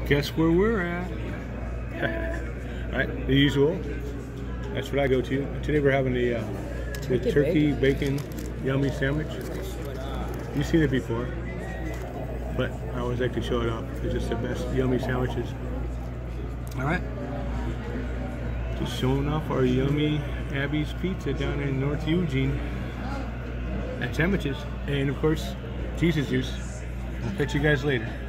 guess where we're at? Right, the usual. That's what I go to. Today we're having the turkey bacon yummy sandwich. You've seen it before, but I always like to show it off. It's just the best yummy sandwiches. All right, just showing off our yummy Abby's Pizza down in North Eugene at sandwiches, and of course Jesus juice. I'll catch you guys later.